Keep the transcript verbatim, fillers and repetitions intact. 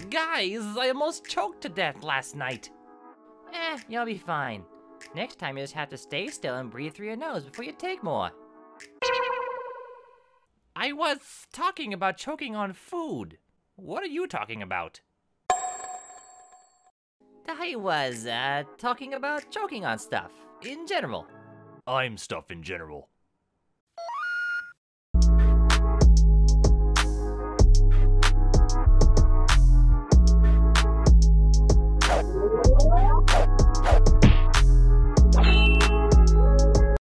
Guys, I almost choked to death last night. Eh, you'll be fine. Next time you just have to stay still and breathe through your nose before you take more. I was talking about choking on food. What are you talking about? I was, uh, talking about choking on stuff, in general. I'm stuff in general.